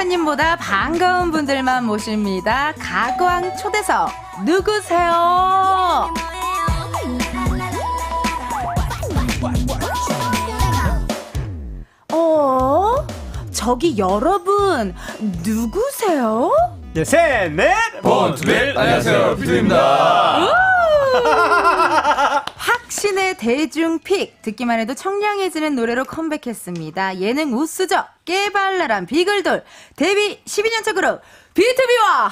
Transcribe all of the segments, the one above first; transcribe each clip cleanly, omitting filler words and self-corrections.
작가님보다 반가운 분들만 모십니다. 가광 초대석 누구세요? 저기 여러분 누구세요? 네, 셋, 넷! 본투빌 안녕하세요, 비투비입니다. 확신의 대중픽, 듣기만 해도 청량해지는 노래로 컴백했습니다. 예능 우수적 깨발랄한 비글돌 데뷔 12년차 그룹 비투비와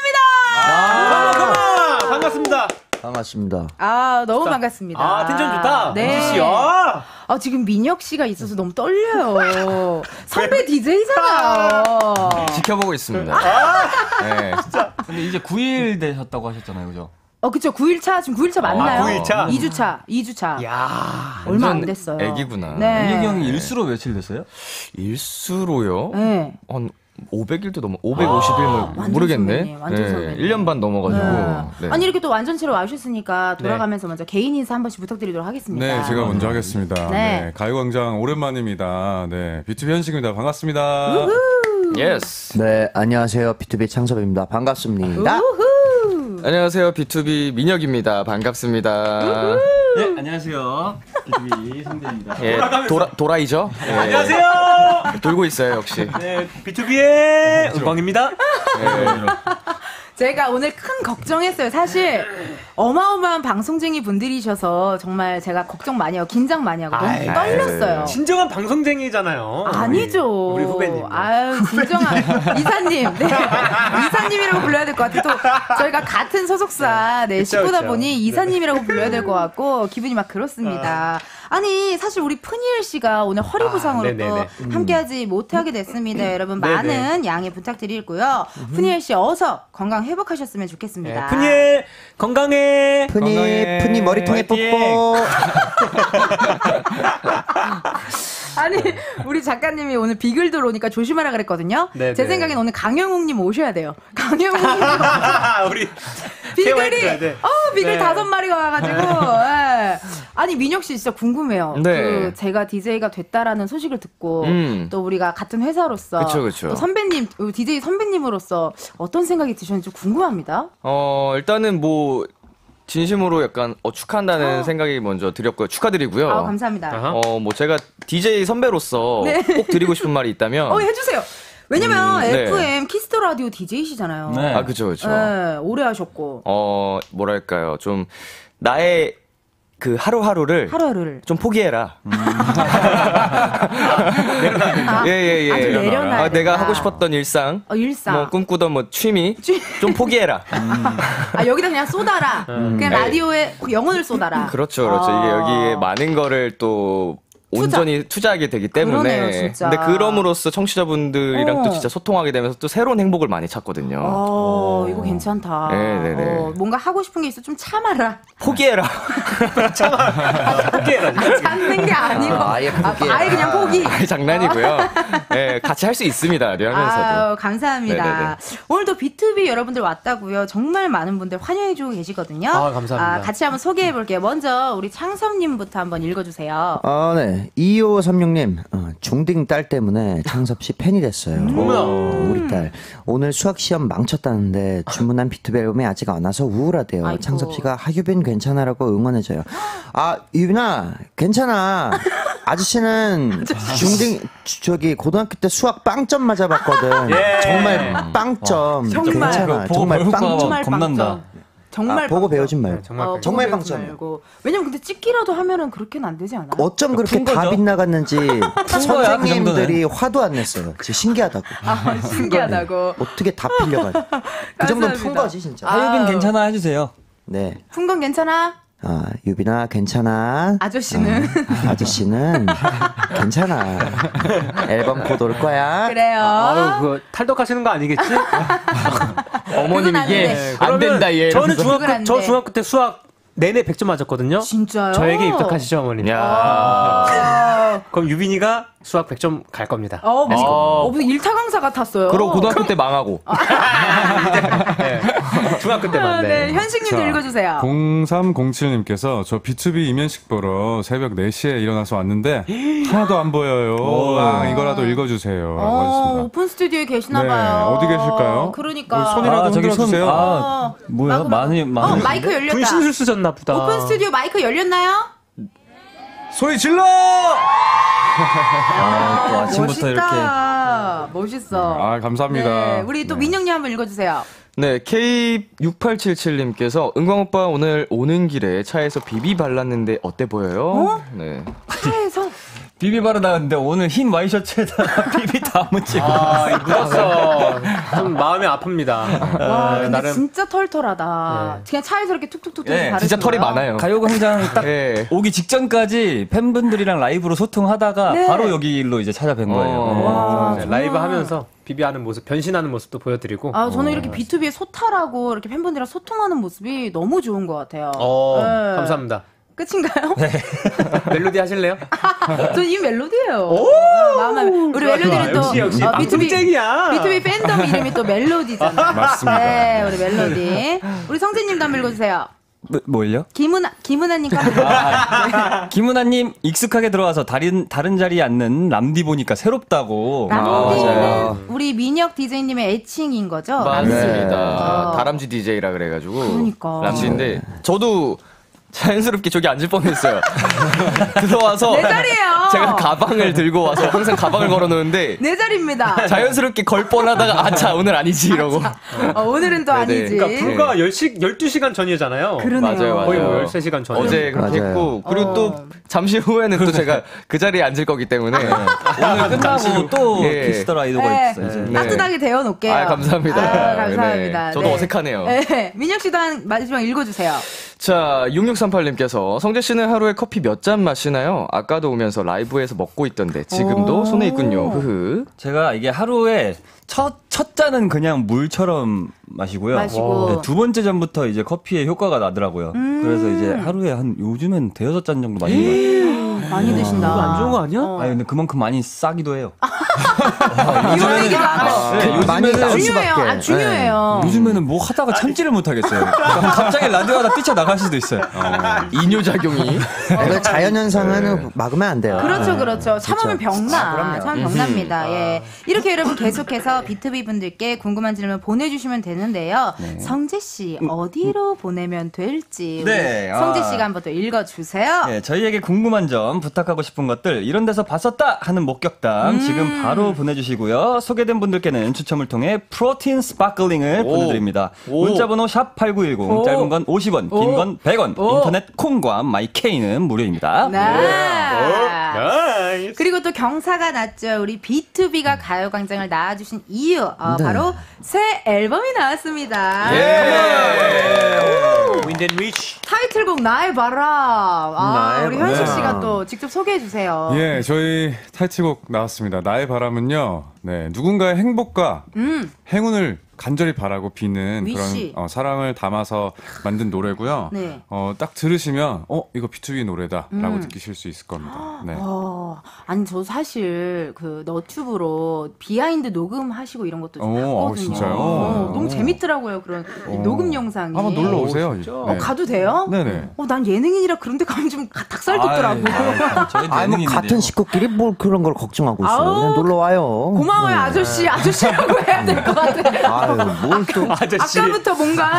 함께합니다. 반갑습니다. 반갑습니다. 너무 반갑습니다. 텐션 좋다. 네. 민지씨. 지금 민혁 씨가 있어서 너무 떨려요. 선배 DJ잖아요. 지켜보고 있습니다. 네. 진짜. 근데 이제 9일 되셨다고 하셨잖아요, 그죠? 그쵸. 9일차, 지금 9일차 맞나요? 9일차? 2주차. 야, 얼마 안 됐어요. 애기구나. 네. 민혁이 형이 일수로 며칠 됐어요? 일수로요? 네. 한 500일도 넘어, 550일 모르겠네. 선배님, 완전 선배님. 1년 반 넘어가지고. 네. 아니, 이렇게 또 완전체로 와주셨으니까 돌아가면서 먼저 개인 인사 한 번씩 부탁드리도록 하겠습니다. 네, 제가 먼저 하겠습니다. 네. 네, 가요광장 오랜만입니다. 네, 비투비 현식입니다. 반갑습니다. 예스. 네, 안녕하세요. 비투비 창섭입니다. 반갑습니다. 안녕하세요, 비투비 민혁입니다. 반갑습니다. 네, 안녕하세요. 비투비 성대입니다. 예, 도라이죠? 예. 안녕하세요. 돌고 있어요, 역시. 네, B2B의 은광입니다. 제가 오늘 큰 걱정했어요. 사실 어마어마한 방송쟁이 분들이셔서 정말 제가 걱정 많이 하고 긴장 많이 하고 너무 떨렸어요. 진정한 방송쟁이잖아요. 아니죠. 우리 후배님. 아유, 진정한 이사님. 네. 이사님이라고 불러야 될 것 같아요. 또 저희가 같은 소속사 식구다 그쵸. 보니 이사님이라고 불러야 될 것 같고 기분이 막 그렇습니다. 아니, 사실 우리 푸니엘 씨가 오늘 허리 부상으로 또 함께하지 못하게 됐습니다. 여러분 많은 양해 부탁드리고요. 푸니엘 씨 어서 건강 회복하셨으면 좋겠습니다. 푸니엘 건강해. 푸니 머리통에 뽀뽀. 아니, 우리 작가님이 오늘 비글들 오니까 조심하라 그랬거든요. 네네. 제 생각엔 오늘 강영욱님 오셔야 돼요. 강영욱님. 우리 비글이, 돼. 비글 네. 5마리가 와가지고. 예. 아니, 민혁 씨 진짜 궁금해요. 네. 제가 DJ가 됐다라는 소식을 듣고, 또 우리가 같은 회사로서, 그쵸. 또 선배님, DJ 선배님으로서 어떤 생각이 드셨는지 좀 궁금합니다. 일단은 뭐, 진심으로 약간 축하한다는 생각이 먼저 드렸고요. 축하드리고요. 감사합니다. 뭐 제가 DJ 선배로서 네. 꼭 드리고 싶은 말이 있다면 해주세요. 왜냐면 네. FM 키스터 라디오 DJ시잖아요. 네. 그쵸. 네, 오래 하셨고. 뭐랄까요. 좀 나의 그 하루하루를 좀 포기해라. 예. 아주 내려놔야 내가 된다. 하고 싶었던 일상, 일상. 뭐 꿈꾸던 뭐 취미 좀 포기해라. 여기다 그냥 쏟아라. 그냥 라디오에 영혼을 쏟아라. 그렇죠. 이게 여기에 많은 거를 또 온전히 투자하게 되기 때문에. 그러네요, 진짜. 근데 그럼으로써 청취자분들이랑 또 진짜 소통하게 되면서 또 새로운 행복을 많이 찾거든요. 이거 괜찮다. 네네네. 뭔가 하고 싶은 게 있어 좀 참아라. 포기해라. 포기해라. 참는 게 아니고 아예 포기해라. 아예 그냥 포기. 장난이고요. 네, 같이 할 수 있습니다. 하면서도. 감사합니다. 네네네. 오늘도 B2B 여러분들 왔다고요. 정말 많은 분들 환영해주고 계시거든요. 감사합니다. 같이 한번 소개해볼게요. 먼저 우리 창섭님부터 한번 읽어주세요. 네. 2536님, 중딩 딸 때문에 창섭 씨 팬이 됐어요. 어머나. 우리 딸. 오늘 수학시험 망쳤다는데 주문한 비투비 앨범이 아직 안 와서 우울하대요. 아이고. 창섭 씨가 하규빈 괜찮아라고 응원해줘요. 유빈아, 괜찮아. 아저씨는 중딩, 고등학교 때 수학 빵점 맞아봤거든. 예. 정말 빵점. 정말. 괜찮아. 보고 정말 배울까 봐 빵점. 정말 겁난다. 빵점. 정말 보고 빵점. 배우진 말고. 정말 정말 보고 배우지 빵점. 말고. 왜냐면 근데 찍기라도 하면은 그렇게는 안 되지 않아요? 어쩜 그렇게 다 거죠? 빗나갔는지 거야, 그 선생님들이 화도 안 냈어요. 진짜 신기하다고. 신기하다고. 어떻게 다 풀려가지고. 그 정도는 푼 감사합니다. 거지 진짜. 하유빈 괜찮아 해주세요. 네. 푼 건 괜찮아? 유빈아 괜찮아. 아저씨는? 아저씨는 괜찮아. 앨범 곧 올 거야. 그래요. 그거 탈덕하시는 거 아니겠지? 어머님이 그건 안 이게 돼. 안 된다 얘. 저는 그건 안 돼. 중학교 때 수학 내내 100점 맞았거든요. 진짜요? 저에게 입덕하시죠, 어머님. 아. 그럼 유빈이가 수학 100점 갈 겁니다. 무슨 일타 강사 같았어요. 그리고 고등학교 때 망하고. 네. 중학교 때만. 네, 현식님도 자, 읽어주세요. 0307님께서 저 B2B 이면식 보러 새벽 4시에 일어나서 왔는데 하나도 안 보여요. 이거라도 읽어주세요. 라고 하셨습니다. 오픈 스튜디오에 계시나봐요. 네, 어디 계실까요? 그러니까. 손이라도 저기 흔들어주세요. 뭐야? 많이. 마이크 열렸다. 분신술 쓰셨나 보다. 오픈 스튜디오 마이크 열렸나요? 소리 질러! 또 아침부터 멋있다. 멋있어. 아, 감사합니다. 네, 우리 또 민영님 한번 읽어주세요. 네, K6877님께서 은광 오빠 오늘 오는 길에 차에서 비비 발랐는데 어때 보여요? 네. 차에서 비비 바르 나갔는데 오늘 흰 와이셔츠에다가 비비 다 묻히고. 묻었어. 좀 마음이 아픕니다. 와, 근데 나름 진짜 털털하다. 그냥 차에서 이렇게 툭툭툭 네, 바르시고요. 진짜 털이 많아요. 가요광장 딱 네. 오기 직전까지 팬분들이랑 라이브로 소통하다가 네. 바로 여기로 이제 찾아뵌 거예요. 와, 네, 정말. 라이브 하면서 비비하는 모습, 변신하는 모습도 보여드리고. 아, 저는 이렇게 B2B에 소탈하고 이렇게 팬분들이랑 소통하는 모습이 너무 좋은 것 같아요. 네. 감사합니다. 끝인가요? 멜로디 하실래요? 전 이 멜로디예요. 우리 좋아, 멜로디는 또 역시 방송쟁이야. B2B 팬덤 이름이 또 멜로디잖아요. 맞습니다. 네, 우리 멜로디. 우리 성진님도 한번 읽어주세요. 뭘요? 김은아님 김은아님 익숙하게 들어와서 다른 자리에 앉는 람디 보니까 새롭다고. 람디는 우리 민혁 DJ님의 애칭인 거죠? 맞습니다. 다람쥐 DJ라 그래가지고. 그러니까. 람쥐인데 저도 자연스럽게 저기 앉을 뻔했어요. 들어와서 내 자리예요. 제가 가방을 들고 와서 항상 가방을 걸어놓는데 내 자리입니다. 자연스럽게 걸 뻔하다가 아차 오늘 아니지 이러고. 오늘은 또 네네. 아니지. 그러니까 불과 12시간 전이잖아요. 그러네요. 맞아요. 거의 뭐 13시간 전. 어제 그렇게 맞아요. 했고 그리고 또 잠시 후에는 또 제가 그 자리에 앉을 거기 때문에 오늘 끝나고 또 예. 키스터 라이더가 네. 있어요. 이제. 네. 따뜻하게 데워놓을게요. 아, 감사합니다. 아, 감사합니다. 네. 저도 네. 어색하네요. 네. 민혁 씨도 한 마지막 읽어주세요. 자, 6638님께서 성재 씨는 하루에 커피 몇 잔 마시나요? 아까도 오면서 라이브에서 먹고 있던데 지금도 손에 있군요. 흐흐. 제가 이게 하루에 첫 잔은 그냥 물처럼 마시고요. 마시고. 네, 두 번째 잔부터 이제 커피의 효과가 나더라고요. 그래서 이제 하루에 한 요즘엔 대여섯 잔 정도 마시는 것 같아요. 많이 드신다. 그거 안 좋은 거 아니야? 아니 근데 그만큼 많이 싸기도 해요. 이런 얘기도 하고. 네, 많이 나올 중요해요. 수밖에. 아, 중요해요. 요즘에는 뭐 하다가 참지를 못하겠어요. 갑자기 라디오하다 뛰쳐나갈 수도 있어요. 이뇨작용이. 이거 자연현상은 막으면 안 돼요. 그렇죠, 그렇죠. 참으면 병나. 그럼요. 참으면 병납니다. 예. 이렇게 여러분 계속해서 비투비 분들께 궁금한 질문 보내주시면 되는데요. 성재 씨 어디로 보내면 될지 네, 성재 씨가 한번 또 읽어주세요. 네, 저희에게 궁금한 점, 부탁하고 싶은 것들 이런 데서 봤었다 하는 목격담 지금 바로 보내주시고요. 소개된 분들께는 추첨을 통해 프로틴 스파클링을 보내드립니다. 문자번호 샵8910 짧은 건 50원, 긴 건 100원, 인터넷 콩과 마이케이는 무료입니다. 네. 그리고 또 경사가 났죠. 우리 B2B가 가요광장을 나와주신 이유 바로 새 앨범이 나왔습니다. Wind and Reach. 타이틀곡 나의 바람. 우리 현식 씨가 또 직접 소개해 주세요. 예, 저희 타이틀곡 나왔습니다. 나의 바람은요, 네, 누군가의 행복과 행운을 간절히 바라고 비는 위시. 그런 사랑을 담아서 만든 노래고요. 네. 딱 들으시면 이거 B2B 노래다라고 느끼실 수 있을 겁니다. 네. 아니 저 사실 그 너튜브로 비하인드 녹음하시고 이런 것도 좀 봤거든요. 진짜요? 너무 재밌더라고요. 그런 놀 영상이. 한번 놀러 오세요. 네. 가도 돼요? 네네. 난 예능인이라 그런데 가면 좀 닭살 돋더라고. 저희 뭐 같은 식구끼리 뭘 그런 걸 걱정하고 있어요. 아우, 그냥 놀러 와요. 고마워요 아저씨라고 해야 될 것 같아. 뭘 또. 아까부터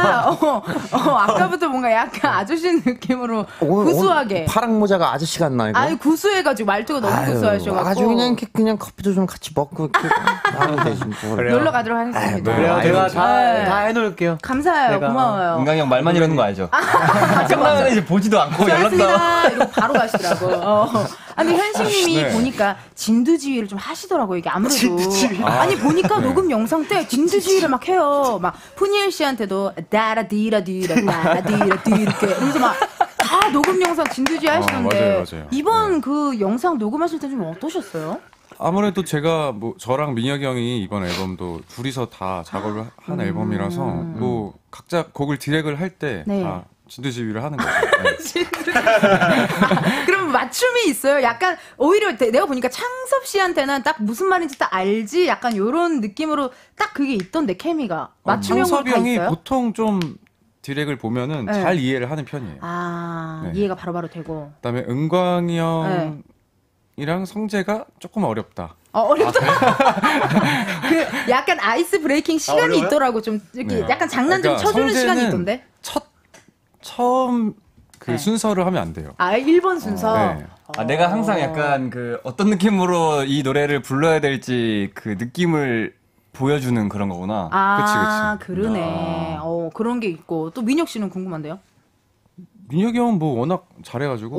뭔가 약간 아저씨 느낌으로 구수하게. 파랑 모자가 아저씨 같나 이거? 아니 구수해가지고 말투가 너무 구수하셔가지고. 와가지고 그냥 커피도 좀 같이 먹고 나면 되지 뭘. 그래요. 놀러 가도록 하겠습니다. 그래요. 제가 다 해놓을게요. 감사해요. 내가. 고마워요. 은강이 형 말만 이러는 거 알죠? 끝나면 이제 보지도 않고 연락도 수고하셨습니다. 이러고 바로 가시더라고. 근데 현식님이 보니까 진두지휘를 좀 하시더라고요. 이게 아무래도. 아니 보니까 녹음 영상 때 진두지휘를 막 해요. 막 푸니엘 씨한테도 다라디라디라 다라디라디 이렇게. 그래서 막 다 녹음 영상 진두지휘 하시는데 맞아요. 이번 그 영상 녹음하실 때 좀 어떠셨어요? 아무래도 제가 저랑 민혁이 형이 이번 앨범도 둘이서 다 작업을 한 앨범이라서 각자 곡을 디렉을 할 때 다 네. 진두지휘를 하는 거죠. 네. 그럼 맞춤이 있어요? 약간 오히려 내가 보니까 창섭 씨한테는 딱 무슨 말인지 딱 알지? 약간 요런 느낌으로 딱 그게 있던데 케미가 맞춤형으로 창섭이 다 형이 있어요? 보통 좀 디렉을 보면은 네. 잘 이해를 하는 편이에요. 네. 이해가 바로바로 되고. 그다음에 은광이 형이랑 성재가 조금 어렵다. 어렵다. 그 약간 아이스 브레이킹 시간이 있더라고. 좀 이렇게 약간 장난 좀 쳐주는 시간이 있던데. 처음 그 순서를 하면 안 돼요. 1번 순서. 네. 내가 항상 약간 그 어떤 느낌으로 이 노래를 불러야 될지 그 느낌을 보여주는 그런 거구나. 그치. 그러네. 그런 게 있고. 또 민혁 씨는 궁금한데요? 민혁이 형은 뭐 워낙 잘해가지고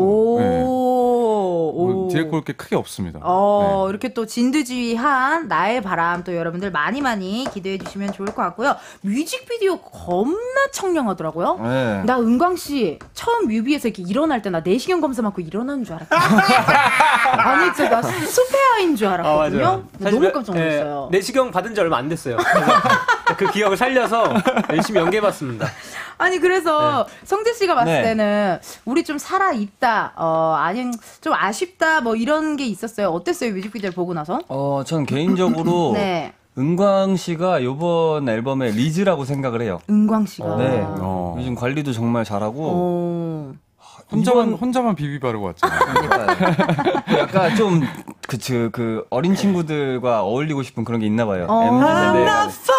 뭐 디렉 볼 게 크게 없습니다. 네. 이렇게 또 진두지휘한 나의 바람 또 여러분들 많이 기대해 주시면 좋을 것 같고요. 뮤직비디오 겁나 청량하더라고요. 네. 나 은광 씨 처음 뮤비에서 이렇게 일어날 때 나 내시경 검사 받고 일어나는 줄 알았거든요. 아니 진짜 나 수페아인 줄 알았거든요. 너무 깜짝 놀랐어요. 내시경 받은 지 얼마 안 됐어요. 그 기억을 살려서 열심히 연기해봤습니다. 아니 그래서 성재 씨가 봤을 때는 우리 좀 살아 있다, 아니면 좀 아쉽다 뭐 이런 게 있었어요. 어땠어요 뮤직비디오를 보고 나서? 전 개인적으로 네. 은광 씨가 이번 앨범의 리즈라고 생각을 해요. 은광 씨가. 네. 요즘 관리도 정말 잘하고. 혼자만 비비 바르고 왔잖아요. 약간 좀 그 어린 친구들과 어울리고 싶은 그런 게 있나 봐요. MZ 세대.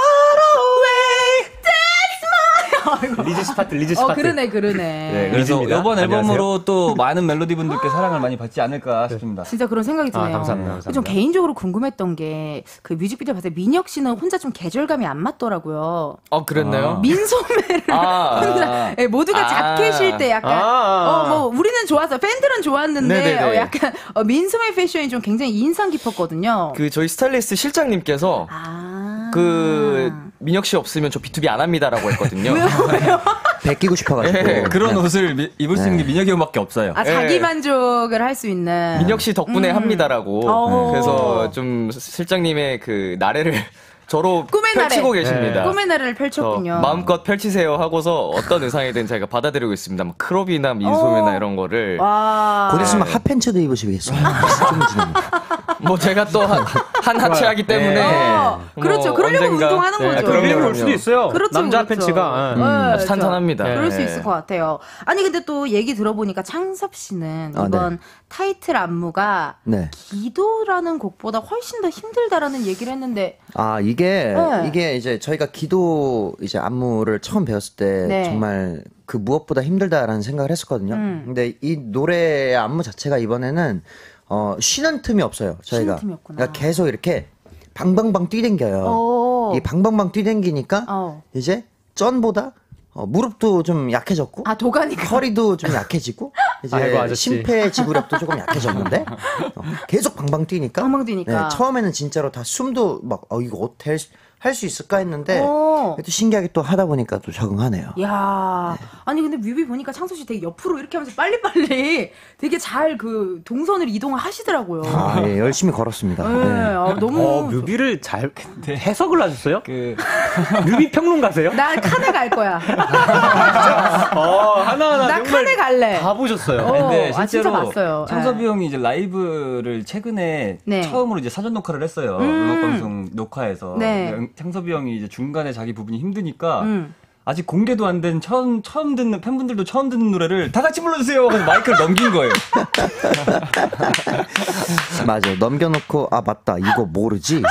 리즈 스파트. 그러네. 네, 그래서 리즈입니다. 이번 앨범으로 안녕하세요. 또 많은 멜로디 분들께 사랑을 많이 받지 않을까 싶습니다. 진짜 그런 생각이 드네요. 감사합니다. 좀 개인적으로 궁금했던 게 그 뮤직비디오 봤을 때 민혁 씨는 혼자 좀 계절감이 안 맞더라고요. 그랬나요? 민소매를 혼자 모두가 자켓일 때 약간 뭐 우리는 좋았어. 팬들은 좋았는데 네네네. 약간 민소매 패션이 좀 굉장히 인상 깊었거든요. 그 저희 스타일리스트 실장님께서 그 민혁 씨 없으면 저 B2B 안 합니다라고 했거든요. 왜요? 베끼고 싶어가지고. 네, 그런 옷을 입을 수 있는 게 민혁이 형밖에 없어요. 자기 만족을 할 수 있는. 민혁 씨 덕분에 합니다라고. 그래서 좀 실장님의 그 나래를 저로 꿈의 펼치고 나래. 계십니다. 꿈의 나래를 펼쳤군요. 마음껏 펼치세요 하고서 어떤 의상이든 제가 받아들이고 있습니다. 뭐 크롭이나 민소매나 이런 거를. 와. 곧 있으면 핫팬츠도 입으시겠어요. 뭐 제가 또 한 하체하기 때문에. 그렇죠. 뭐 그러려고 언젠가. 운동하는 거죠. 그런 올 수도 있어요. 그렇죠, 남자 그렇죠. 팬츠가. 아주 탄탄합니다. 그럴 수 네. 있을 것 같아요. 아니 근데 또 얘기 들어보니까 창섭 씨는 이번 타이틀 안무가 기도라는 곡보다 훨씬 더 힘들다라는 얘기를 했는데. 이게 이제 저희가 기도 이제 안무를 처음 배웠을 때 정말 그 무엇보다 힘들다라는 생각을 했었거든요. 근데 이 노래의 안무 자체가 이번에는 쉬는 틈이 없어요. 저희가. 그러니까 계속 이렇게 방방방 뛰댕겨요. 이 방방방 뛰댕기니까 이제 전보다 무릎도 좀 약해졌고, 도가니가 허리도 좀 약해지고, 이제 심폐지구력도 조금 약해졌는데 계속 방방 뛰니까. 처음에는 진짜로 다 숨도 막 이거 어떻게 할 수 있을까 했는데 또 신기하게 또 하다 보니까 또 적응하네요. 야, 아니 근데 뮤비 보니까 창섭 씨 되게 옆으로 이렇게 하면서 빨리빨리 되게 잘 그 동선을 이동을 하시더라고요. 열심히 걸었습니다. 너무 뮤비를 잘 해석을 하셨어요? 뮤비 평론가세요? 나 칸에 갈 거야. 하나하나 나 칸에 갈래. 다 보셨어요. 근데 실제로 진짜 봤어요. 창섭이 형이 이제 라이브를 최근에 처음으로 이제 사전 녹화를 했어요. 음악방송 녹화에서. 창섭이 형이 이제 중간에 자기 부분이 힘드니까 아직 공개도 안 된 처음 듣는 팬분들도 처음 듣는 노래를 다 같이 불러주세요. 그래서 마이크를 넘긴 거예요. 맞아요. 넘겨놓고 맞다 이거 모르지.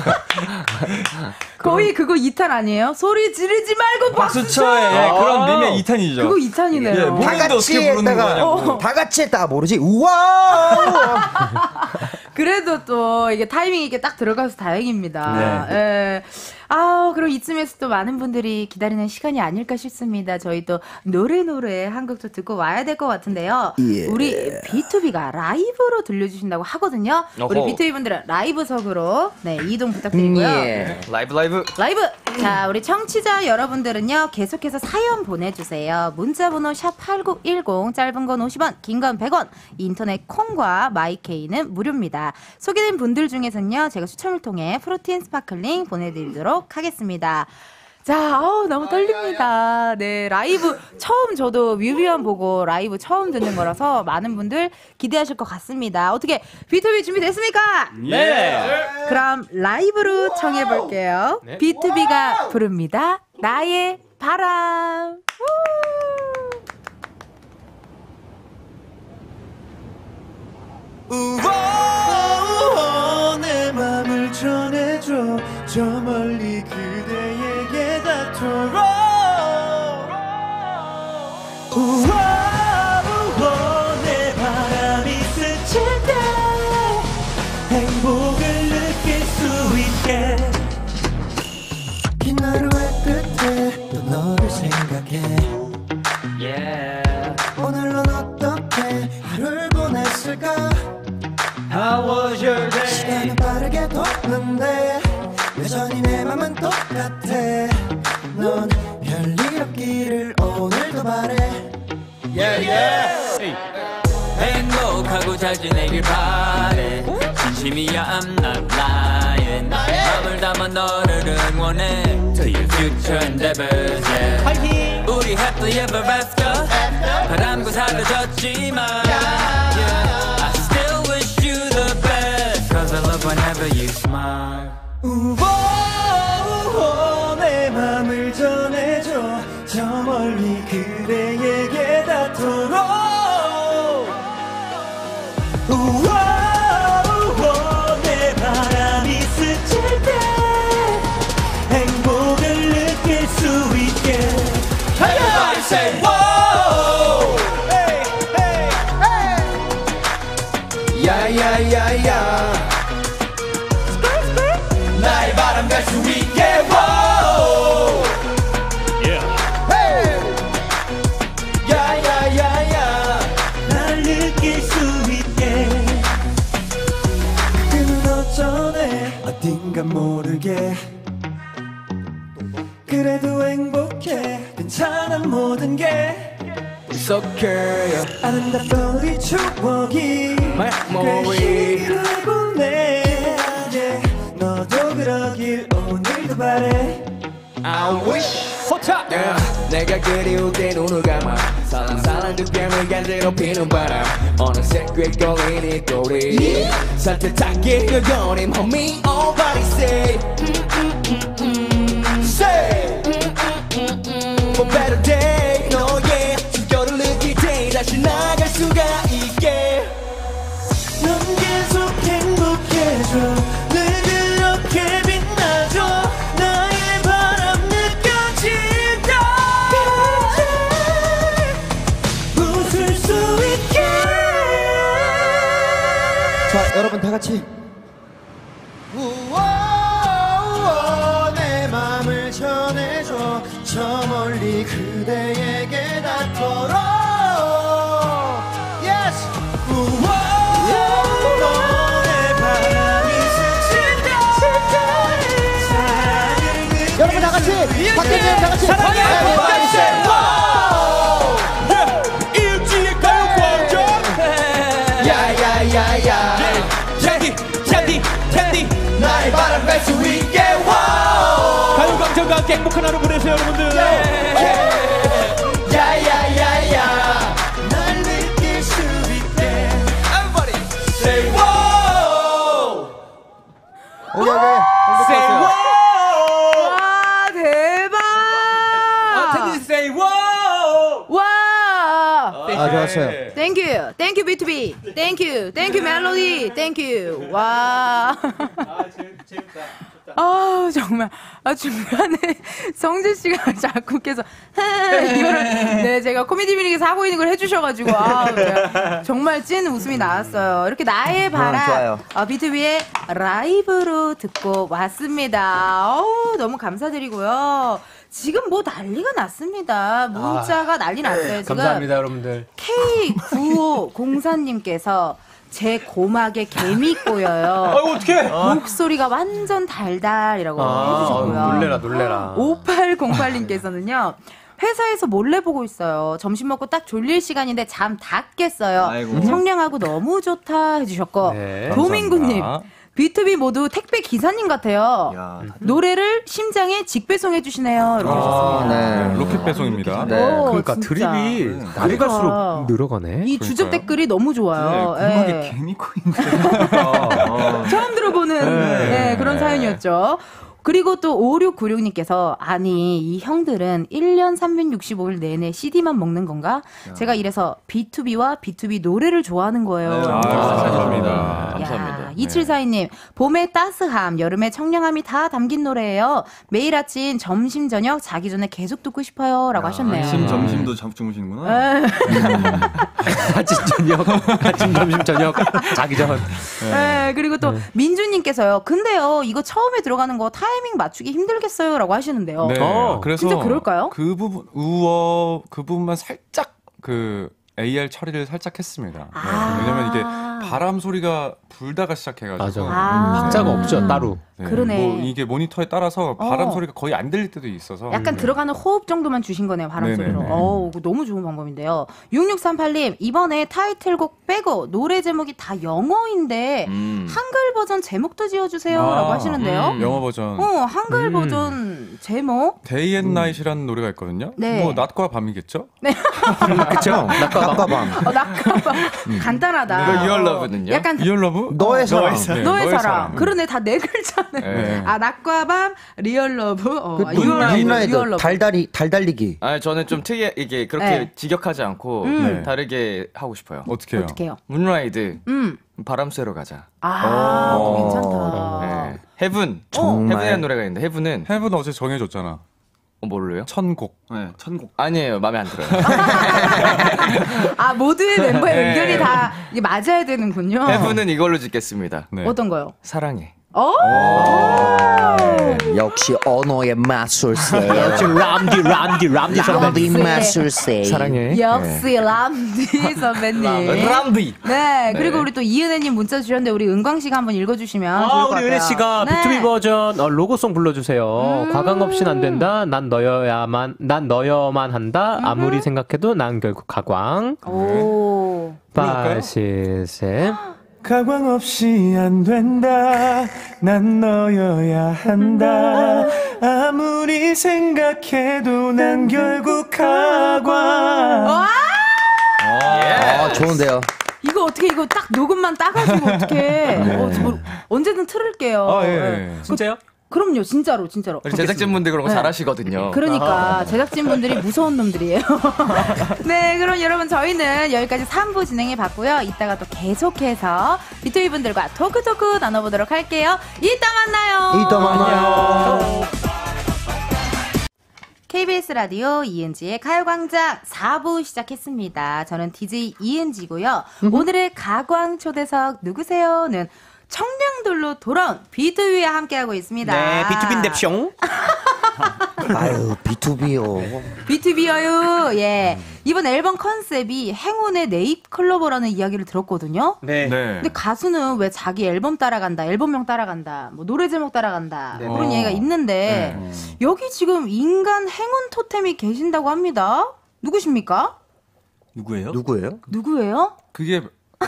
거의 그거 2탄 아니에요? 소리 지르지 말고 박수 쳐. 그런 밈의 2탄이죠. 그거 2탄이네요. 다 같이 했다가 다 같이 했다가 모르지. 우와. 그래도 또 이게 타이밍 있게 딱 들어가서 다행입니다. 그럼 이쯤에서 또 많은 분들이 기다리는 시간이 아닐까 싶습니다. 저희 또 노래 한 곡도 듣고 와야 될 것 같은데요. 우리 B2B가 라이브로 들려주신다고 하거든요. 우리 B2B 분들은 라이브석으로 이동 부탁드리고요. 라이브. 자, 우리 청취자 여러분들은요, 계속해서 사연 보내주세요. 문자번호 샵8910, 짧은 건 50원, 긴 건 100원, 인터넷 콩과 마이케이는 무료입니다. 소개된 분들 중에서는요, 제가 추첨을 통해 프로틴 스파클링 보내드리도록 하겠습니다. 자, 너무 떨립니다. 네, 라이브 처음 저도 뮤비만 보고 라이브 처음 듣는 거라서 많은 분들 기대하실 것 같습니다. 어떻게 B2B 준비됐습니까? 네. 그럼 라이브로 청해볼게요. 네. B2B가 부릅니다. 나의 바람. 우와, 내 맘을 전해줘 저 멀리 그대에게 닿도록. 우와, 내 바람이 스칠 때 행복을 느낄 수 있게. 긴 하루의 끝에 또 너를 생각해. 오늘 넌 어떻게 하루를 보냈을까? How was your day? 시간은 빠르게 도는데 여전히 내 맘은 똑같아. 넌 별일 없기를 오늘도 바래. 행복하고 잘 지내길 바래. 진심이야 I'm not lying. 마음을 담아 너를 응원해 To your future endeavors, yeah. 우리 happily ever after 바람과 사라졌지만 yeah. I still wish you the best Cause I love whenever you smile. 우와, 내 맘을 전해줘 저 멀리 그대에게 닿도록. 우와, 내 바람이 스칠 때 행복을 느낄 수 있게. Everybody say whoa. Hey, hey, hey. 야야야야. 나의 바람 갈 수 있게. Whoa. Hey. 야야야야. 날 느낄 수 있게. 그는 어쩌네 어딘가 모르게. 그래도 행복해 괜찮아 모든 게. It's okay. 아름답던 우리 추억이 꽤 힘들고 내 너도 그러길 오늘도 바래. I wish 내가 그리울 때 눈을 감아 살랑살랑 두 뺨을 간지럽히는 바람 어느새 꽤 걸린 이 꼬리 산뜻하게 여겨림 homie Nobody say say for better day 너의 숨결을 느낄 때 다시 나갈 수가 있게. 넌 계속 행복해져 늘 그렇게 빛나줘 나의 바람 느껴진다. 웃을 수 있게. 자 여러분 다 같이. 우와, 내 맘을 전해줘 저 멀리 그대에게 닿도록. Yes. 우와, 내 바람이 스칠 때 사랑을 느낄. 여러분 다 같이 밖에 다 같이 사랑해. 일주일 가요광장. 야야야야. 텐디 나의 바람 갈 수 있게. 가요광장과 함께 행복한 하루 보내세요, 여러분들. 야야야야. 날 느낄 수 있게. Everybody say wow. Say wow. 와, 대박! 텐디 say wow. 와! 아 좋았어요. Thank you. Thank you, B2B. Thank you. Thank you, Melody. Thank you. 와. 재밌다. 아, 정말. 중간에 성재 씨가 자꾸 계속, 이거를, 네, 제가 코미디 비닉에서 하고 있는 걸 해주셔가지고, 정말 찐 웃음이 나왔어요. 이렇게 나의 바람, 좋아요. B2B의 라이브로 듣고 왔습니다. 너무 감사드리고요. 지금 뭐 난리가 났습니다. 문자가 난리 났어요. 지금 감사합니다, 여러분들. K9504님께서 제 고막에 개미 꼬여요. 어떡해. 목소리가 완전 달달이라고 해주셨고요. 놀래라. 5808님께서는요. 회사에서 몰래 보고 있어요. 점심 먹고 딱 졸릴 시간인데 잠 다 깼어요. 아이고. 청량하고 너무 좋다 해주셨고 네, 도민구님. B2B 모두 택배 기사님 같아요. 야, 노래를 심장에 직배송해 주시네요. 이렇게 하셨습니다. 네. 로켓 배송입니다. 네. 오, 그러니까 진짜. 드립이 날이 갈수록 늘어가네. 이 주접 댓글이 너무 좋아요. 네, 음악에 예. 개미코인데. 처음 들어보는 네, 그런 사연이었죠. 그리고 또 5696님께서 아니 이 형들은 1년 365일 내내 CD만 먹는 건가? 제가 이래서 B2B와 B2B 노래를 좋아하는 거예요. 감사합니다. 감사합니다. 2742님 봄의 따스함 여름의 청량함이 다 담긴 노래예요. 매일 아침 점심 저녁 자기 전에 계속 듣고 싶어요 라고 하셨네요. 아침 점심도 잠 주무시는구나. 아침 저녁, 아침 점심 저녁 자기 전. 네, 그리고 또 민주님께서요. 근데요 이거 처음에 들어가는 거 타이밍 맞추기 힘들겠어요 라고 하시는데요. 네. 그래서 진짜 그럴까요? 그 부분 그 부분만 살짝 그 AR 처리를 살짝 했습니다. 네. 왜냐면 이게 바람 소리가 불다가 시작해가지고 박자가 없죠 따로. 네. 그러네. 뭐 이게 모니터에 따라서 바람 소리가 거의 안 들릴 때도 있어서 약간 들어가는 호흡 정도만 주신 거네요, 바람 네네네. 소리로. 어우, 그거 너무 좋은 방법인데요. 6638님, 이번에 타이틀곡 빼고 노래 제목이 다 영어인데 한글 버전 제목도 지어주세요 라고 하시는데요. 영어 버전 한글 버전 제목? Day and Night이라는 노래가 있거든요. 네. 뭐 낮과 밤이겠죠? 그쵸? 낮과 밤. 낙가방. 간단하다. Your Love는요? 약간 Your Love? 너의 사랑. 네, 너의 사랑. 그러네, 다 네 글자네. 네. 낮과 밤, 리얼 러브, 굿나잇 달달리기. 아, 저는 좀 이게 그렇게 네. 직역하지 않고 네. 다르게 하고 싶어요. 어떻게 해요? 어떻게 해요? 문라이드. 바람 쐬러 가자. 괜찮다. 네. 헤븐. 정말. 헤븐이라는 노래가 있는데 헤븐은 헤븐 어제 정해줬잖아. 뭘로요? 천곡. 네, 천곡. 아니에요. 마음에 안 들어요. 모두의 멤버의 의견이 다 이게 맞아야 되는군요. 헤븐은 이걸로 짓겠습니다. 네. 어떤 거요? 사랑해. 역시 언어의 마술세. 람디 람디 마술세. 사랑해. 역시 람디 선배님. 람디. 네, 그리고 우리 또 이은혜님 문자 주셨는데 우리 은광 씨가 한번 읽어주시면 좋을 것 우리 같아요. 은혜 씨가 네. B2B 버전 로고송 불러주세요. 과감 없인 안 된다. 난 너여야만 한다. 아무리 생각해도 난 결국 가광. 오. 5, 6, 7. 가광 없이 안 된다. 난 너여야 한다. 아무리 생각해도 난 결국 가광. 좋은데요. 이거 어떻게 이거 딱 녹음만 따가지고 어떻게 언제든 틀을게요. 예. 네. 진짜요? 그럼요, 진짜로. 우리 제작진분들 그런 거 네. 잘하시거든요. 그러니까 제작진분들이 무서운 놈들이에요. 네, 그럼 여러분 저희는 여기까지 3부 진행해 봤고요. 이따가 또 계속해서 B2B 분들과 토크 나눠보도록 할게요. 이따 만나요. KBS 라디오 이은지의 가요광장 4부 시작했습니다. 저는 DJ 이은지고요. 오늘의 가광 초대석 누구세요?는 청량돌로 돌아온 B2B와 함께하고 있습니다. 네, B2B인데쇼. 아유, B2B요. B2B여요. 예. 이번 앨범 컨셉이 행운의 네잎클로버라는 이야기를 들었거든요. 네. 근데 가수는 왜 자기 앨범 따라간다, 앨범명 따라간다, 뭐 노래 제목 따라간다 그런 얘기가 있는데 여기 지금 인간 행운 토템이 계신다고 합니다. 누구십니까? 누구예요? 누구예요? 그게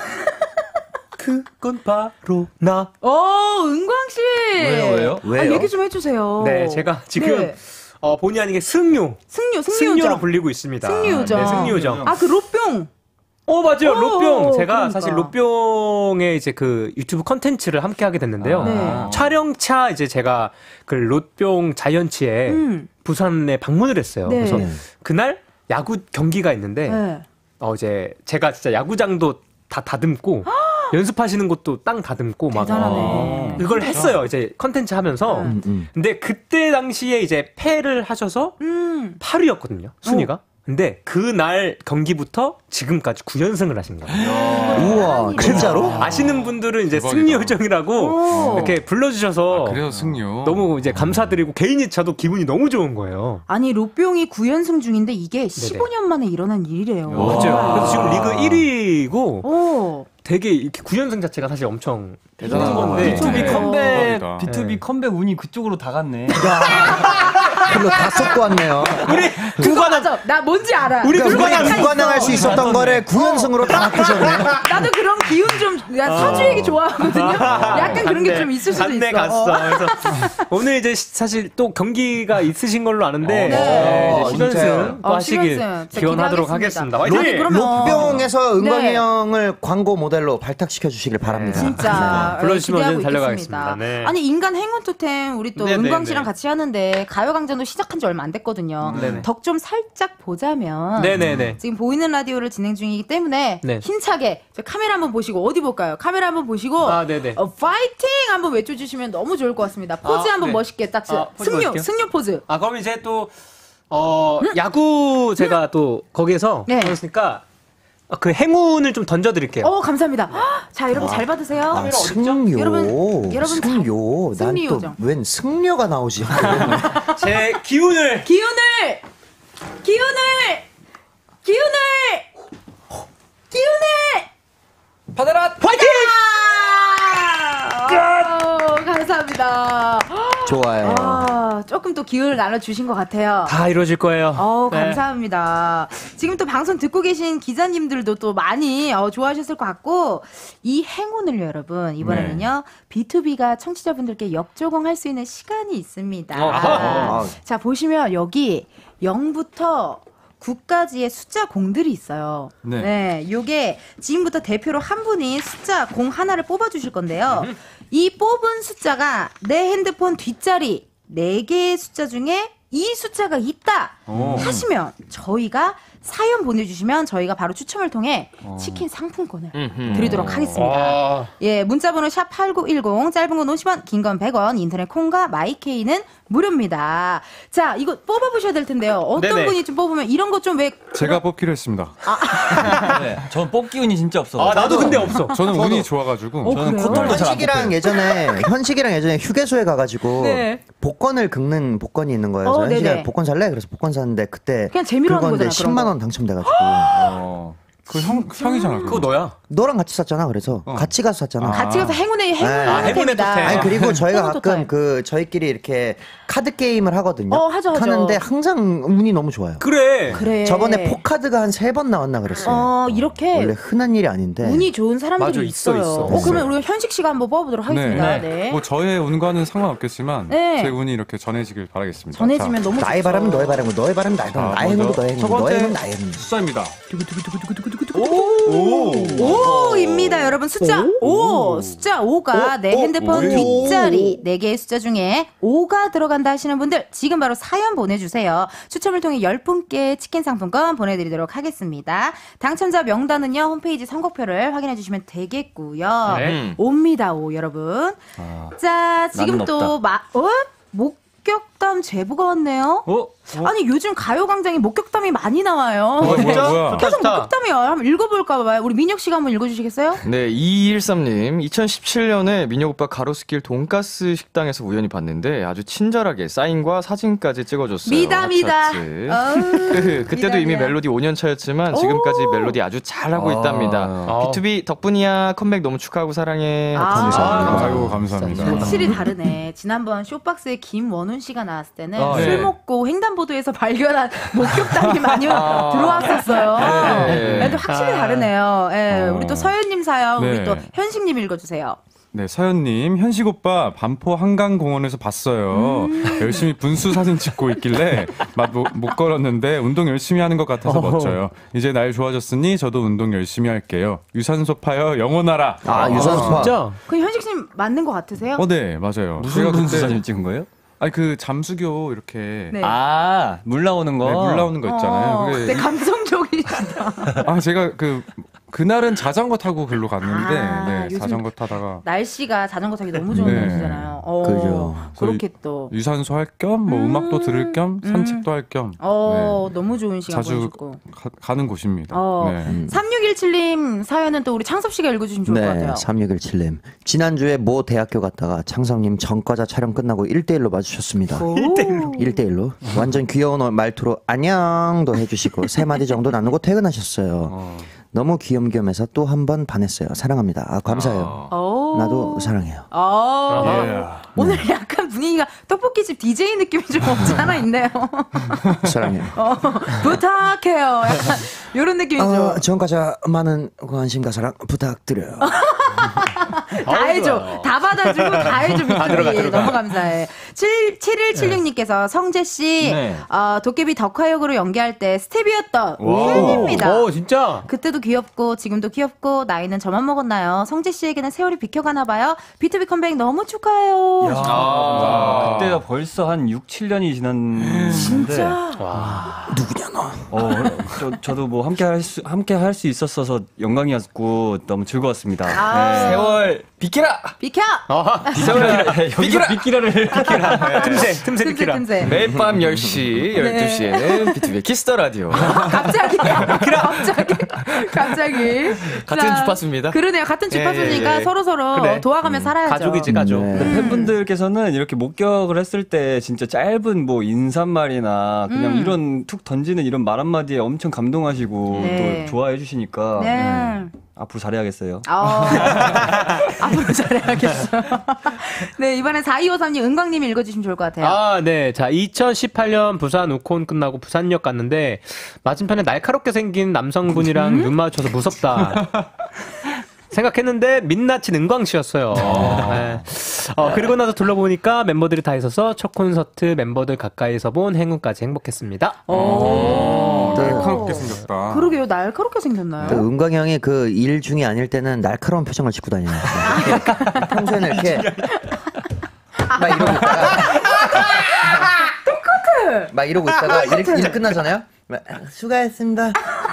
그건 바로 나. 은광 씨. 왜요? 얘기 좀 해주세요. 네, 제가 지금 네. 본의 아니게 승류로 승류요정. 불리고 있습니다. 승류요정. 네, 승류요정. 그 롯뿅. 맞아요. 롯뿅. 제가 그러니까. 사실 롯뿅의 이제 그 유튜브 컨텐츠를 함께 하게 됐는데요. 네. 촬영차 이제 제가 그 롯뿅 자이언츠에 부산에 방문을 했어요. 네. 그래서 그날 야구 경기가 있는데 네. 이제 제가 진짜 야구장도 다 다듬고 연습하시는 곳도 땅 다듬고 막 대단하네. 그걸 했어요. 이제 컨텐츠 하면서. 근데 그때 당시에 이제 패를 하셔서 8위였거든요. 순위가. 근데 그날 경기부터 지금까지 9연승을 하신 거예요. 우와, 진짜로? 아시는 분들은 이제 대박이다. 승리요정이라고 이렇게 불러주셔서 그래서 승료. 너무 이제 감사드리고 개인이 저도 기분이 너무 좋은 거예요. 아니 롯뿅이 9연승 중인데 이게 15년 만에 일어난 일이래요. 맞아요. 그래서 지금 리그 1위고 오. 되게 이렇게 9연승 자체가 사실 엄청 대단한 건데 B2B 네. 컴백, 대박이다. B2B 컴백 운이 그쪽으로 다 갔네. 글로 다 쏟고 왔네요. 우리 그거 맞아. 나 뭔지 알아. 우리 그러니까 무관항할 수 있었던 거를 9연승으로 다 바꾸셨네요. 나도 그런 기운 좀, 사주 얘기 좋아하거든요. 약간 그런 게 좀 있을 수도 있어. 갔어. 그래서 오늘 이제 사실 또 경기가 있으신 걸로 아는데 네. 10연승 또 하시길 10연승 기원하도록 하겠습니다. 화이팅! 롯병에서 은광이 네. 형을 광고 모델로 발탁시켜 주시길 바랍니다. 진짜 불러주시면 기대하고 언제든 달려가겠습니다. 네. 아니 인간 행운 토템 우리 또 네, 은광 네, 씨랑 네. 같이 하는데 가요광장도 시작한 지 얼마 안 됐거든요. 네네. 덕 좀 살짝 보자면 네네네. 지금 보이는 라디오를 진행 중이기 때문에 네. 힘차게 저 카메라 한번 보시고 어디 볼까요? 카메라 한번 보시고 네네. 파이팅 한번 외쳐주시면 너무 좋을 것 같습니다. 포즈 한번 네. 멋있게 딱 포즈 멋있게요? 승려 포즈. 그럼 이제 또 야구 제가 또 거기에서 네. 그랬으니까 그 행운을 좀 던져드릴게요. 감사합니다. 자 여러분 잘 받으세요. 승료. 여러분 승료. 난 승리 또 요정. 웬 승려가 나오지? 제 기운을 받아라. 화이팅! 감사합니다. 좋아요. 조금 또 기운을 나눠주신 것 같아요. 다 이루어질 거예요. 네. 감사합니다. 지금 또 방송 듣고 계신 기자님들도 또 많이 좋아하셨을 것 같고, 이 행운을 여러분, 이번에는요, B2B가 청취자분들께 역조공할 수 있는 시간이 있습니다. 자, 보시면 여기 0부터 9까지의 숫자 공들이 있어요. 네. 요게 지금부터 대표로 한 분이 숫자 공 하나를 뽑아주실 건데요. 이 뽑은 숫자가 내 핸드폰 뒷자리 4개의 숫자 중에 이 숫자가 있다 하시면 저희가 사연 보내주시면 저희가 바로 추첨을 통해 치킨 상품권을 드리도록 하겠습니다. 예, 문자번호 샵 8910 짧은 건 50원 긴 건 100원 인터넷 콩과 마이케이는 무료입니다. 자, 이거 뽑아보셔야 될 텐데요. 어떤 네네. 분이 좀 뽑으면 이런 거 좀 왜 제가 뽑기로 했습니다. 네, 전 뽑기 운이 진짜 없어. 나도 근데 없어. 저는 운이 좋아가지고. 저는 그래요? 코털도 잘 안 현식이랑 예전에 휴게소에 가가지고 네. 복권을 긁는 복권이 있는 거예요. 그래서 네네. 현식이가 복권 살래? 그래서 복권 샀는데 그때 그냥 재미로 하는 긁었는데 거잖아, 그런 10만 원 당첨돼가지고 그 형이잖아. 그거 너야. 너랑 같이 샀잖아. 그래서 같이 가서 샀잖아. 같이 가서 행운의 행운의 토템이다. 토템. 아니 그리고 저희가 행운 토템. 가끔 저희끼리 이렇게 카드 게임을 하거든요. 하죠. 하는데 항상 운이 너무 좋아요. 그래. 저번에 포카드가 한 3번 나왔나 그랬어요. 이렇게 원래 흔한 일이 아닌데. 운이 좋은 사람들이 맞아, 있어. 있어요. 그러면 우리 현식 씨가 한번 뽑아보도록 하겠습니다. 네. 뭐 저의 운과는 상관없겠지만 네. 제 운이 이렇게 전해지길 바라겠습니다. 전해지면 너무 나의 좋죠. 바람은 너의 바람이고 너의 바람은 나의 바람. 나의 행운도 너의 행운. 너의 행운 나의 행운. 숫자입니다. 오입니다, 여러분. 숫자 5. 숫자 5가 내 핸드폰 뒷자리 4개의 숫자 중에 5가 들어간다 하시는 분들 지금 바로 사연 보내주세요. 추첨을 통해 10분께 치킨 상품권 보내드리도록 하겠습니다. 당첨자 명단은요, 홈페이지 선곡표를 확인해 주시면 되겠고요. 네. 옵니다, 5 여러분. 자, 지금 나는 또 목격담 제보가 왔네요. 아니 요즘 가요광장에 목격담이 많이 나와요. 뭐야? 계속 목격담이요. 한번 읽어볼까 봐요. 우리 민혁 씨가 한번 읽어주시겠어요? 네, 2213님. 2017년에 민혁 오빠 가로수길 돈가스 식당에서 우연히 봤는데 아주 친절하게 사인과 사진까지 찍어줬어요. 미다. 그때도 미다, 이미 미다. 멜로디 5년 차였지만 지금까지 멜로디 아주 잘하고 있답니다. B2B 덕분이야. 컴백 너무 축하하고 사랑해. 감사합니다. 아이고 감사합니다. 확실히 다르네. 지난번 쇼박스에 김원훈 씨가 나왔을 때는 아, 술 네. 먹고 횡단보도에서 발견한 목격담이 많이 들어왔었어요. 네. 근데 확실히 다르네요. 예, 우리 또 서현님 사연, 우리 네. 또 현식님 읽어주세요. 네, 서현님, 현식 오빠 반포 한강공원에서 봤어요. 열심히 분수 사진 찍고 있길래 못 걸었는데 운동 열심히 하는 것 같아서 멋져요. 이제 날 좋아졌으니 저도 운동 열심히 할게요. 유산소 파여 영원하라. 유산소파. 진짜? 그 현식님 맞는 것 같으세요? 네, 맞아요. 무슨 제가 분수 그때- 사진 찍은 거예요? 아니 그 잠수교 이렇게 네. 물 나오는 거. 네, 물 나오는 거 있잖아요. 그게- 되게 감성적이시다. 제가 그날은 자전거 타고 글로 갔는데 네, 요즘 자전거 타다가 날씨가 자전거 타기 너무 좋은 네. 날씨잖아요. 그죠. 그렇게 또. 유산소 할 겸 뭐 음악도 들을 겸 산책도 할 겸 네, 너무 좋은 시간 자주 보내셨고. 가는 곳입니다. 네. 3617님 사연은 또 우리 창섭 씨가 읽어주시면 좋을 것 네, 같아요. 3617님. 지난주에 모 대학교 갔다가 창섭님 전과자 촬영 끝나고 1대1로 마주쳤습니다. 1대1로. 완전 귀여운 말투로 안녕도 해주시고 3마디 정도 나누고 퇴근하셨어요. 너무 귀염귀염해서 또 한 번 반했어요. 사랑합니다. 감사해요. 나도 사랑해요. 오늘 약간 분위기가 떡볶이집 DJ 느낌이 좀 없지 않아 있네요. 사랑해요. 부탁해요. 약간 이런 느낌이죠. 지금까지 많은 관심과 사랑 부탁드려요. 다 해줘. 다 받아주고 다 해줘. 빅토리. 너무 감사해. 7176님께서 성재씨 도깨비 덕화역으로 연기할 때 스텝이었던 팬입니다. 오, 진짜? 그때도 귀엽고 지금도 귀엽고 나이는 저만 먹었나요? 성재씨에게는 세월이 비켜가나 봐요. B2B 컴백 너무 축하해요. 그때가 벌써 한 6, 7년이 지났는데 진짜? 누구냐 너? 저도 뭐 함께 할 수 있었어서 영광이었고 너무 즐거웠습니다. 세월 비키라. 비켜. 비키라를 틈새 비키라. 틈새. 매일 밤 10시, 12시에는 B2B의 키스터 라디오. 갑자기. 같은 주파수입니다. 그러네요. 같은 주파수니까 예. 서로 그래. 도와가며 살아야죠. 가족이지 가족. 팬분들께서는 이렇게 목격을 했을 때 진짜 짧은 뭐 인사말이나 그냥 이런 툭 던지는 이런 말 한마디에 엄청 감동하시고 또 좋아해 주시니까 앞으로 잘해야겠어요. 앞으로 잘해야겠어. 네, 이번엔 4253님, 은광님이 읽어주시면 좋을 것 같아요. 네. 자, 2018년 부산 우콘 끝나고 부산역 갔는데 맞은편에 날카롭게 생긴 남성분이랑 눈 마주쳐서 무섭다. 생각했는데 민낯인 은광 씨였어요. 네. 그리고 나서 둘러보니까 멤버들이 다 있어서 첫 콘서트 멤버들 가까이서 본 행운까지 행복했습니다. 날카롭게 생겼다. 그러게요. 날카롭게 생겼나요? 은광이 형이 그 일 중이 아닐 때는 날카로운 표정을 짓고 다녀요. 평소에는 이렇게 막 이러고 있다가 똑같아. 막 이러고 있다가 일 끝나잖아요. 수고했습니다.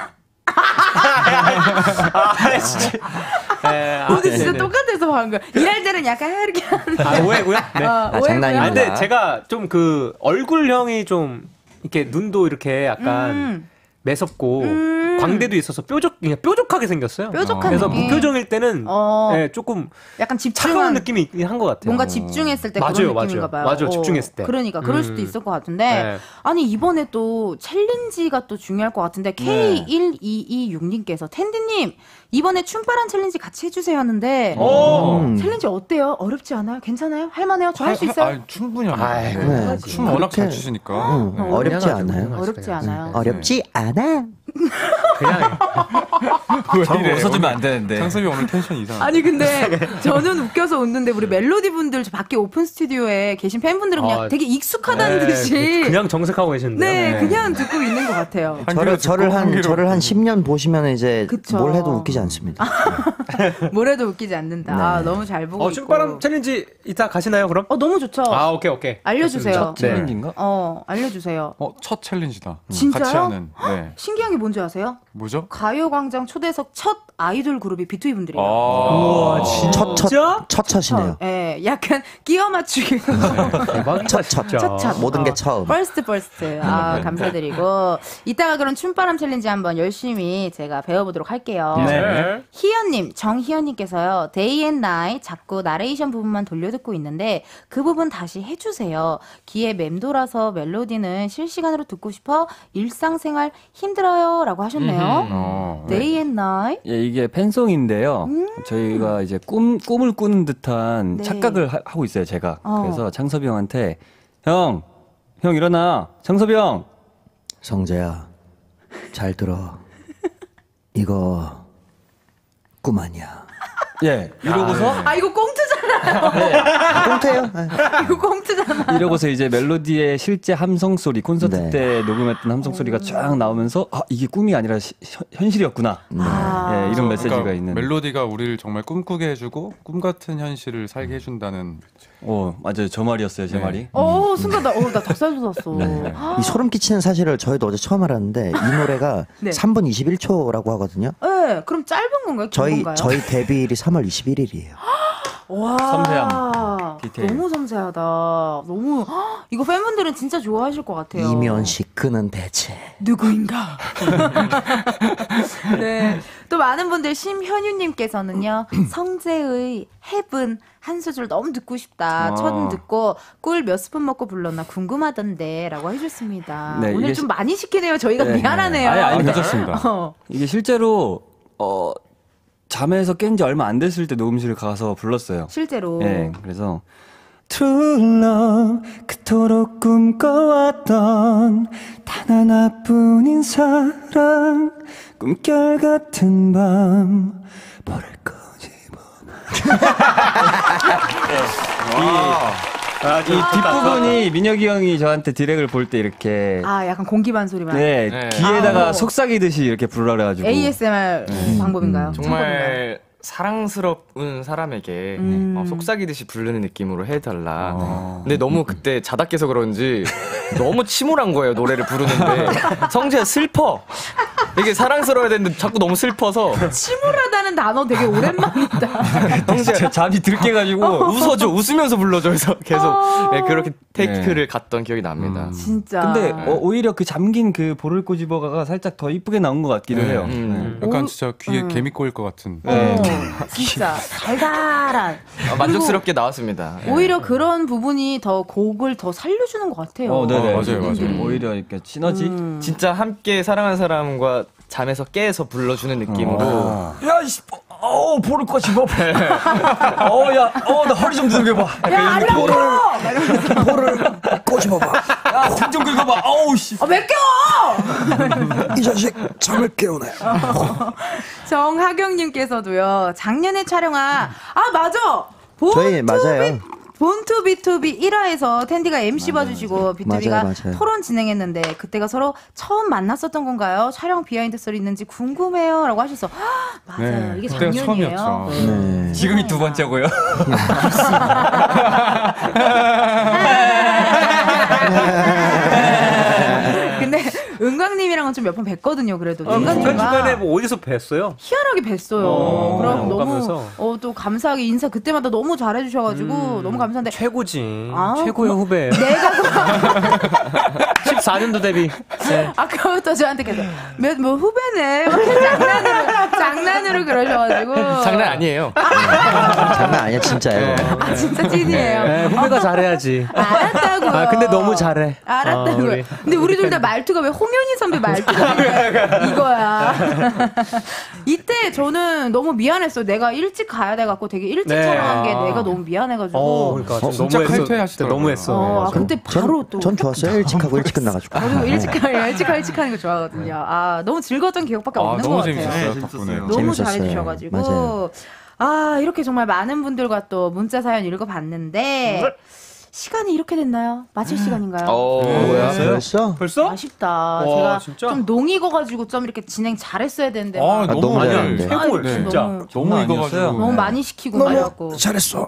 오늘 진짜 똑같아서 방금. 일할 때는 약간 이렇게 하는데. 오해고요? 네. 장난입니다. 근데 제가 좀 그 얼굴형이 좀 이렇게 눈도 이렇게 약간 매섭고 광대도 있어서 뾰족하게 생겼어요. 뾰족한 그래서 느낌. 무표정일 때는 조금 약간 차가운 느낌이 한 것 같아요. 뭔가 집중했을 때 그런 느낌인가 봐요. 맞아요. 집중했을 때. 그러니까 그럴 수도 있을 것 같은데 네. 아니 이번에 또 챌린지가 또 중요할 것 같은데 K1226님께서 텐디님 이번에 춤바람 챌린지 같이 해주세요 하는데 챌린지 어때요? 어렵지 않아요? 괜찮아요? 할만해요? 저 할 수 있어요? 충분히 아이고, 합니다. 춤 워낙 잘 추시니까. 어렵지 않아요. 어렵지 않아요. 어렵지 않아. 그냥 자꾸 웃어주면 안 되는데. 창섭이 오늘 텐션 이상. 아니 근데 저는 웃겨서 웃는데 우리 멜로디 분들 저 밖에 오픈 스튜디오에 계신 팬분들은 그냥 되게 익숙하다는 듯이 그냥 정색하고 계시는데요. 네, 그냥 듣고 있는 것 같아요. 저를 한 10년 보시면 이제 그쵸. 뭘 해도 웃기지 않습니다. 뭘 해도 웃기지 않는다. 네. 너무 잘 보고 있고. 춤바람 챌린지 이따 가시나요, 그럼? 너무 좋죠. 오케이. 알려주세요. 첫 챌린지인가? 알려주세요. 첫 챌린지다. 진짜요? 같이 하는. 네. 신기한 게 뭔지 아세요? 뭐죠? 가요광장 초대석 첫 아이돌 그룹이 B2B 분들이에요. 우와, 진짜? 첫이네요. 예, 약간 끼워 맞추기. 대박이다. 첫. 모든 게 처음. 퍼스트. 감사드리고. 이따가 그런 춤바람 챌린지 한번 열심히 제가 배워보도록 할게요. 네. 희연님, 정희연님께서요. Day and Night 자꾸 나레이션 부분만 돌려듣고 있는데 그 부분 다시 해주세요. 귀에 맴돌아서 멜로디는 실시간으로 듣고 싶어 일상생활 힘들어요 라고 하셨네요. Day and Night. 예, 이게 팬송인데요. 저희가 이제 꿈을 꾸는 듯한 네. 착각을 하고 있어요, 제가. 그래서 창섭이 형한테 형 일어나. 창섭이 형. 성재야, 잘 들어. 이거 꿈 아니야. 예, 이러고서 이거 꽁트잖아요. 꽁트예요. 이거 꽁트잖아. 이러고서 이제 멜로디의 실제 함성 소리, 콘서트 네. 때 녹음했던 함성 소리가 쫙 나오면서 이게 꿈이 아니라 현실이었구나. 예, 이런 메시지가 그러니까 있는. 멜로디가 우리를 정말 꿈꾸게 해주고 꿈 같은 현실을 살게 해준다는. 맞아요. 저 말이었어요, 제 말이. 순간 나 닭살 돋았어. 이 소름 끼치는 사실을 저희도 어제 처음 알았는데 이 노래가 네. 3분 21초라고 하거든요. 네, 그럼 짧은 건가요? 긴 건가요? 저희 데뷔일이 3월 21일이에요. 와, 섬세함, 디테일. 너무 섬세하다. 너무 이거 팬분들은 진짜 좋아하실 것 같아요. 이면식 그는 대체 누구인가? 네, 또 많은 분들 심현유님께서는요 성재의 헤븐 한 소절 너무 듣고 싶다. 처음 듣고 꿀 몇 스푼 먹고 불렀나 궁금하던데라고 해주셨습니다. 네, 오늘 이게 좀 많이 시키네요. 저희가 미안하네요. 아니, 괜찮습니다. 이게 실제로 잠에서 깬 지 얼마 안 됐을 때 녹음실을 가서 불렀어요. 실제로. 네, 그래서 True love 그토록 꿈꿔왔던 단 하나뿐인 사랑 꿈결 같은 밤 볼을 이 뒷부분이 민혁이 형이 저한테 디렉을 볼 때 이렇게 약간 공기반 소리만. 네, 귀에다가 속삭이듯이 이렇게 부르라 그래가지고 ASMR 방법인가요? 정말 사랑스러운 사람에게 속삭이듯이 부르는 느낌으로 해달라. 근데 너무 그때 자다 깨서 그런지 너무 침울한 거예요, 노래를 부르는데. 성재야 슬퍼. 이게 사랑스러워야 되는데 자꾸 너무 슬퍼서. 침울하다는 단어 되게 오랜만이다. 성재야 잠이 들게 가지고 웃어줘, 웃으면서 불러줘 해서 계속 네, 그렇게 테이크를 갔던 기억이 납니다. 진짜. 근데 오히려 그 잠긴 그 볼을 꼬집어가가 살짝 더 이쁘게 나온 것 같기도 해요. 약간 진짜 귀에 개미 꼬일 것 같은. 진짜 달달한. 만족스럽게 나왔습니다. 오히려 그런 부분이 더 곡을 더 살려주는 것 같아요. 네네. 맞아요. 오히려 이렇게 시너지. 진짜 함께 사랑하는 사람과 잠에서 깨서 불러주는 느낌으로. 야, 이씨, 볼을 꼬집어. 나 허리 좀 들겨봐. 야, 알라고! 볼을 꼬집어봐. 야, 등 좀 긁어봐. 어우, 씨. 몇 겨! 이 자식 잠을 깨우네. 정하경님께서도요, 작년에 촬영한, 맞아! 저희 맞아요. 본투 B2B 1화에서 텐디가 MC 봐주시고 B2B가 맞아요. 토론 진행했는데 그때가 서로 처음 만났었던 건가요? 촬영 비하인드 썰이 있는지 궁금해요 라고 하셔서 맞아요. 네, 이게 그때가 작년이에요. 처음이었죠. 네. 지금이 두 번째고요. 근데 은광님이랑은 좀 몇 번 뵀거든요. 그래도 중간중간에 뭐 어디서 뵀어요? 희한하게 뵀어요. 그럼 너무 가면서. 또 감사하게 인사 그때마다 너무 잘해주셔가지고 너무 감사한데 최고지. 아, 최고의 후배예요. 내가 14년도 데뷔. 네. 아까부터 저한테 계속 뭐 후배네 장난으로 그러셔가지고 장난 아니에요. 장난 아니야 진짜예요. 진짜 찐이에요. 네, 후배가 잘해야지. 알았다고요. 근데 너무 잘해. 알았다고요. 근데 우리 둘 다 말투가 왜 홍현희 선배 말투가 이거야. 이때 저는 너무 미안했어요. 내가 일찍 가야 돼갖고 되게 일찍 촬영한 게 내가 너무 미안해가지고. 그러니까 좀 진짜 칼퇴하시더라고요. 너무했어. 그때 바로 전 좋았어요. 일찍 하고 일찍 끝나가지고. 저도 일찍 하는 거 좋아하거든요. 너무 즐거웠던 기억밖에 없는 것 너무 같아요. 재밌었어요. 덕분에. 너무 재밌었어요. 잘해주셔가지고. 맞아요. 이렇게 정말 많은 분들과 또 문자 사연 읽어봤는데 시간이 이렇게 됐나요? 마칠 시간인가요? 뭐야? 벌써? 아쉽다. 와, 제가 진짜? 좀 농익어가지고 좀 이렇게 진행 잘했어야 되는데 너무 많이 많이 하는데. 최고예요, 네. 진짜. 너무 익어가지고. 너무 많이 시키고 말이었고. 잘했어.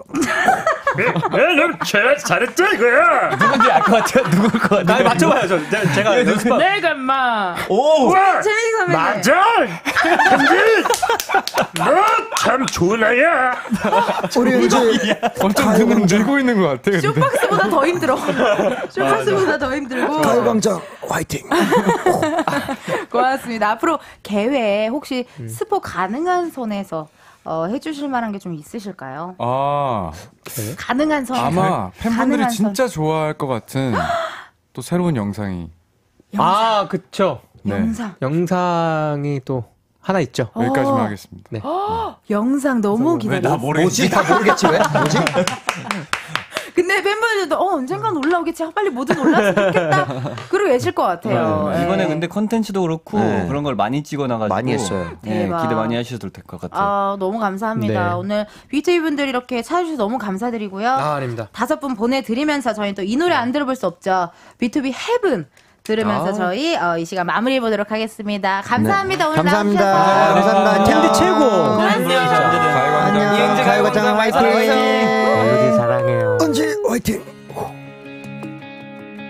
잘했죠, 이거야. 누군지 알 것 같아요? 누굴 것 같아요? 나 맞춰봐요, 제가 연습한. 내가 인마. 오! 재민이 선배님. 맞아! 너참 좋은 아이야. 우리 이제 엄청 늘고 있는 것 같아요. 쇼박스보다 더 힘들어. 쇼박스보다 더 힘들고. 가요광장 화이팅. 고맙습니다. 앞으로 계획 혹시 스포 가능한 선에서 해주실 만한 게 좀 있으실까요? 가능한 선에서. 아마 팬분들이 가능한 진짜 좋아할 것 같은 또 새로운 영상이. 그쵸. 네. 영상이 또 하나 있죠. 여기까지만 하겠습니다. 네. 영상 너무 기다려. 뭐지? 다 모르겠지 왜? 뭐지? 근데 팬분들도 언젠간 올라오겠지. 빨리 뭐든 올라왔으면 좋겠다. 그러고 계실 것 같아요. 이번에 근데 컨텐츠도 그렇고 그런 걸 많이 찍어놔가지고 많이 했어요. 네, 대박. 기대 많이 하셔도 될 것 같아요. 너무 감사합니다. 네. 오늘 BTV 분들 이렇게 찾아주셔서 너무 감사드리고요. 아닙니다. 5분 보내드리면서 저희는 또 이 노래 안 들어볼 수 없죠. B2B Heaven 들으면서 저희 이 시간 마무리해 보도록 하겠습니다. 감사합니다. 오늘 감사합니다. 나와주셔서. 감사합니다. 텐디 최고. 고맙습니다. 안녕. 가요광장 화이팅. 멜로디 사랑해요. 언제 화이팅.